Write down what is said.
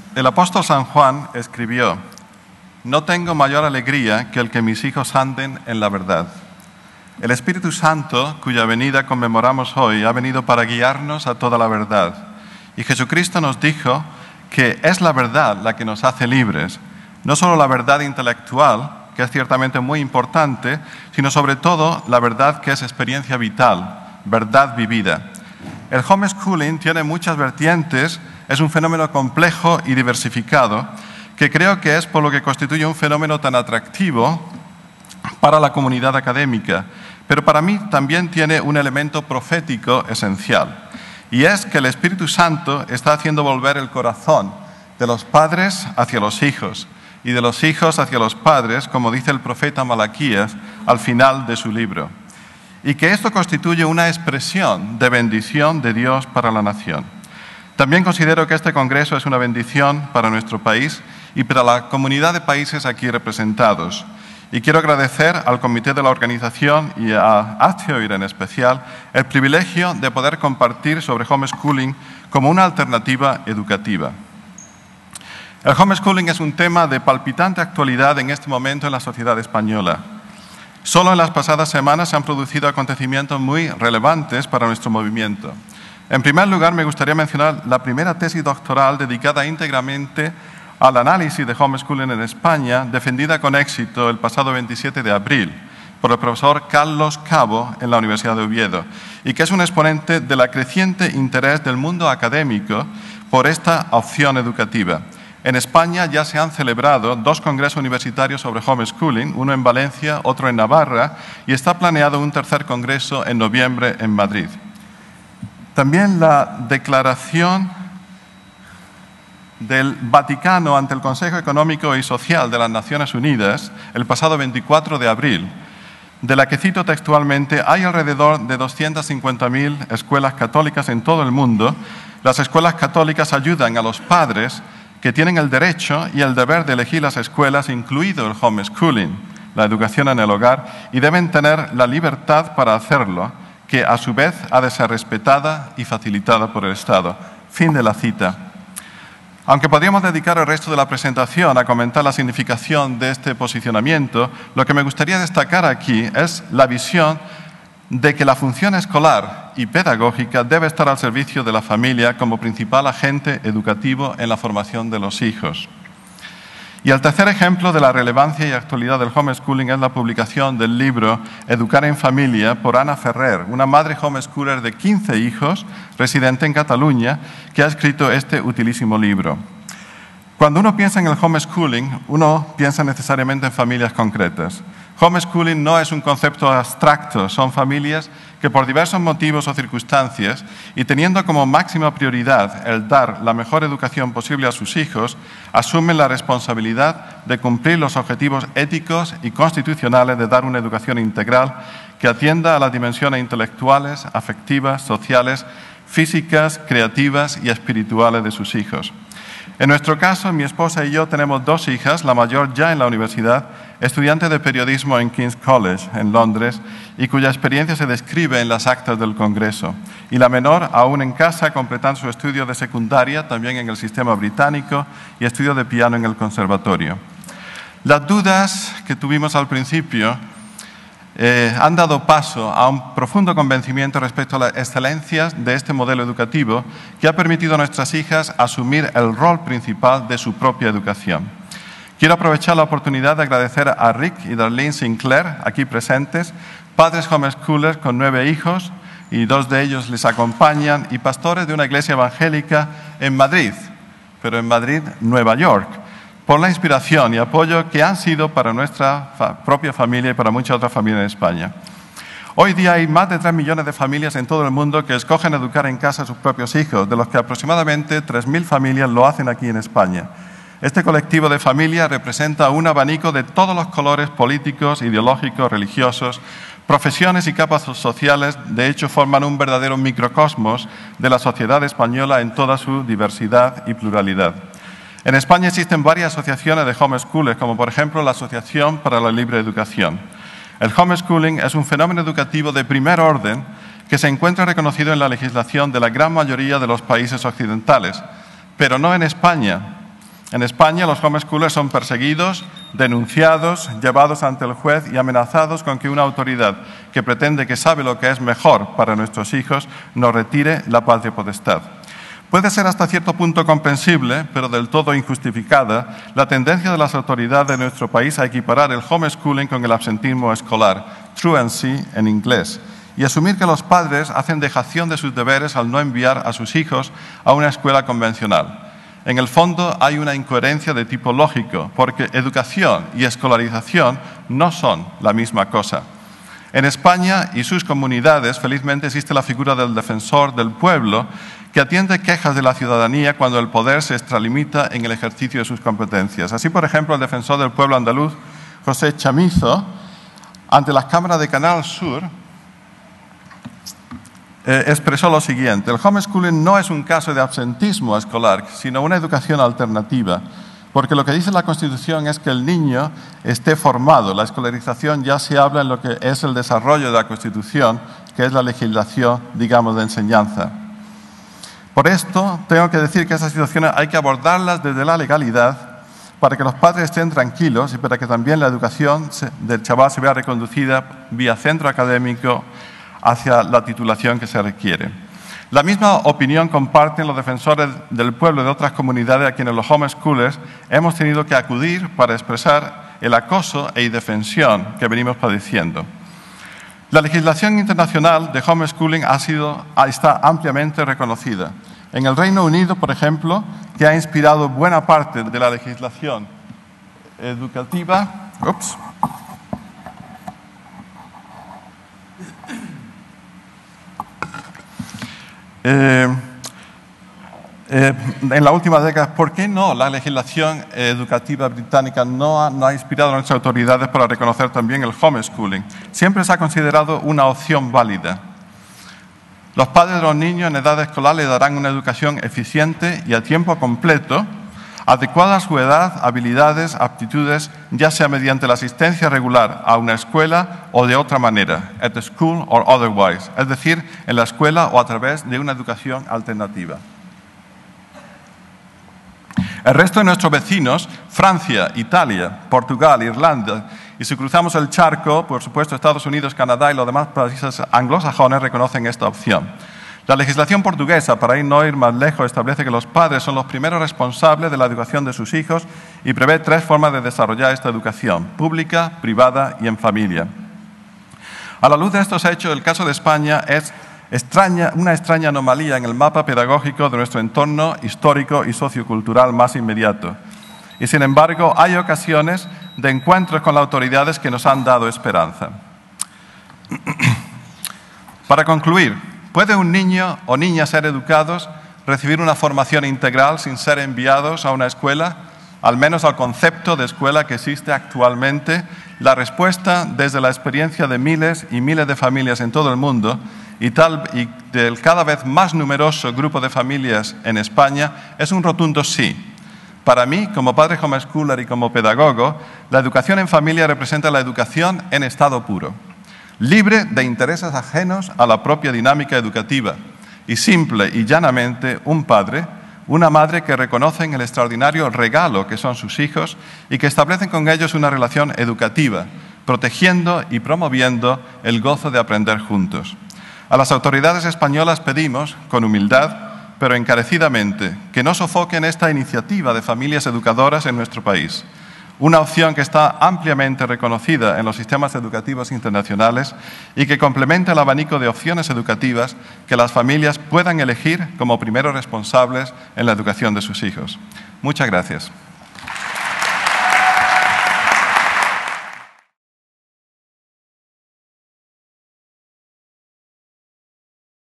El apóstol San Juan escribió: «No tengo mayor alegría que el que mis hijos anden en la verdad». El Espíritu Santo, cuya venida conmemoramos hoy, ha venido para guiarnos a toda la verdad. Y Jesucristo nos dijo que es la verdad la que nos hace libres, no solo la verdad intelectual, que es ciertamente muy importante, sino sobre todo la verdad que es experiencia vital, verdad vivida. El homeschooling tiene muchas vertientes, es un fenómeno complejo y diversificado, que creo que es por lo que constituye un fenómeno tan atractivo para la comunidad académica, pero para mí también tiene un elemento profético esencial, y es que el Espíritu Santo está haciendo volver el corazón de los padres hacia los hijos y de los hijos hacia los padres, como dice el profeta Malaquías al final de su libro, y que esto constituye una expresión de bendición de Dios para la nación. También considero que este congreso es una bendición para nuestro país y para la comunidad de países aquí representados. Y quiero agradecer al comité de la organización y a Aztioir en especial el privilegio de poder compartir sobre homeschooling como una alternativa educativa. El homeschooling es un tema de palpitante actualidad en este momento en la sociedad española. Solo en las pasadas semanas se han producido acontecimientos muy relevantes para nuestro movimiento. En primer lugar, me gustaría mencionar la primera tesis doctoral dedicada íntegramente al análisis de homeschooling en España, defendida con éxito el pasado 27 de abril por el profesor Carlos Cabo en la Universidad de Oviedo, y que es un exponente del creciente interés del mundo académico por esta opción educativa. En España ya se han celebrado 2 congresos universitarios sobre homeschooling, uno en Valencia, otro en Navarra, y está planeado un tercer congreso en noviembre en Madrid. También la declaración del Vaticano ante el Consejo Económico y Social de las Naciones Unidas el pasado 24 de abril, de la que cito textualmente: hay alrededor de 250.000 escuelas católicas en todo el mundo. Las escuelas católicas ayudan a los padres que tienen el derecho y el deber de elegir las escuelas, incluido el homeschooling, la educación en el hogar, y deben tener la libertad para hacerlo, que a su vez ha de ser respetada y facilitada por el Estado. Fin de la cita. Aunque podríamos dedicar el resto de la presentación a comentar la significación de este posicionamiento, lo que me gustaría destacar aquí es la visión de que la función escolar y pedagógica debe estar al servicio de la familia como principal agente educativo en la formación de los hijos. Y el tercer ejemplo de la relevancia y actualidad del homeschooling es la publicación del libro Educar en Familia por Ana Ferrer, una madre homeschooler de 15 hijos, residente en Cataluña, que ha escrito este utilísimo libro. Cuando uno piensa en el homeschooling, uno piensa necesariamente en familias concretas. Homeschooling no es un concepto abstracto, son familias que por diversos motivos o circunstancias, y teniendo como máxima prioridad el dar la mejor educación posible a sus hijos, asumen la responsabilidad de cumplir los objetivos éticos y constitucionales de dar una educación integral que atienda a las dimensiones intelectuales, afectivas, sociales, físicas, creativas y espirituales de sus hijos. En nuestro caso, mi esposa y yo tenemos 2 hijas, la mayor ya en la universidad, estudiante de periodismo en King's College, en Londres, y cuya experiencia se describe en las actas del Congreso, y la menor aún en casa, completando su estudio de secundaria, también en el sistema británico, y estudio de piano en el conservatorio. Las dudas que tuvimos al principio han dado paso a un profundo convencimiento respecto a las excelencias de este modelo educativo que ha permitido a nuestras hijas asumir el rol principal de su propia educación. Quiero aprovechar la oportunidad de agradecer a Rick y Darlene Sinclair, aquí presentes, padres homeschoolers con 9 hijos, y 2 de ellos les acompañan, y pastores de una iglesia evangélica en Madrid, pero en Madrid, Nueva York, por la inspiración y apoyo que han sido para nuestra propia familia y para muchas otras familias en España. Hoy día hay más de 3 millones de familias en todo el mundo que escogen educar en casa a sus propios hijos, de los que aproximadamente 3.000 familias lo hacen aquí en España. Este colectivo de familias representa un abanico de todos los colores políticos, ideológicos, religiosos, profesiones y capas sociales. De hecho, forman un verdadero microcosmos de la sociedad española en toda su diversidad y pluralidad. En España existen varias asociaciones de homeschoolers, como por ejemplo la Asociación para la Libre Educación. El homeschooling es un fenómeno educativo de primer orden que se encuentra reconocido en la legislación de la gran mayoría de los países occidentales, pero no en España. En España, los homeschoolers son perseguidos, denunciados, llevados ante el juez y amenazados con que una autoridad que pretende que sabe lo que es mejor para nuestros hijos nos retire la patria potestad. Puede ser hasta cierto punto comprensible, pero del todo injustificada, la tendencia de las autoridades de nuestro país a equiparar el homeschooling con el absentismo escolar, truancy en inglés, y asumir que los padres hacen dejación de sus deberes al no enviar a sus hijos a una escuela convencional. En el fondo hay una incoherencia de tipo lógico, porque educación y escolarización no son la misma cosa. En España y sus comunidades, felizmente, existe la figura del defensor del pueblo, que atiende quejas de la ciudadanía cuando el poder se extralimita en el ejercicio de sus competencias. Así, por ejemplo, el defensor del pueblo andaluz, José Chamizo, ante las cámaras de Canal Sur, expresó lo siguiente: el homeschooling no es un caso de absentismo escolar, sino una educación alternativa, porque lo que dice la Constitución es que el niño esté formado. La escolarización ya se habla en lo que es el desarrollo de la Constitución, que es la legislación, digamos, de enseñanza. Por esto, tengo que decir que esas situaciones hay que abordarlas desde la legalidad para que los padres estén tranquilos y para que también la educación del chaval se vea reconducida vía centro académico hacia la titulación que se requiere. La misma opinión comparten los defensores del pueblo de otras comunidades a quienes los homeschoolers hemos tenido que acudir para expresar el acoso e indefensión que venimos padeciendo. La legislación internacional de homeschooling está ampliamente reconocida. En el Reino Unido, por ejemplo, que ha inspirado buena parte de la legislación educativa, en la última década, ¿por qué no la legislación educativa británica no ha inspirado a nuestras autoridades para reconocer también el homeschooling? Siempre se ha considerado una opción válida. Los padres de los niños en edad escolar le darán una educación eficiente y a tiempo completo, adecuada a su edad, habilidades, aptitudes, ya sea mediante la asistencia regular a una escuela o de otra manera, at the school or otherwise, es decir, en la escuela o a través de una educación alternativa. El resto de nuestros vecinos, Francia, Italia, Portugal, Irlanda, y si cruzamos el charco, por supuesto, Estados Unidos, Canadá y los demás países anglosajones reconocen esta opción. La legislación portuguesa, para no ir más lejos, establece que los padres son los primeros responsables de la educación de sus hijos y prevé 3 formas de desarrollar esta educación: pública, privada y en familia. A la luz de estos hechos, el caso de España es una extraña anomalía en el mapa pedagógico de nuestro entorno histórico y sociocultural más inmediato. Y sin embargo, hay ocasiones de encuentros con las autoridades que nos han dado esperanza. Para concluir, ¿puede un niño o niña ser educados, recibir una formación integral sin ser enviados a una escuela? Al menos al concepto de escuela que existe actualmente, la respuesta, desde la experiencia de miles y miles de familias en todo el mundo y del cada vez más numeroso grupo de familias en España, es un rotundo sí. Para mí, como padre homeschooler y como pedagogo, la educación en familia representa la educación en estado puro, libre de intereses ajenos a la propia dinámica educativa y simple y llanamente un padre, una madre que reconocen el extraordinario regalo que son sus hijos y que establecen con ellos una relación educativa, protegiendo y promoviendo el gozo de aprender juntos. A las autoridades españolas pedimos, con humildad, pero encarecidamente, que no sofoquen esta iniciativa de familias educadoras en nuestro país, una opción que está ampliamente reconocida en los sistemas educativos internacionales y que complementa el abanico de opciones educativas que las familias puedan elegir como primeros responsables en la educación de sus hijos. Muchas gracias.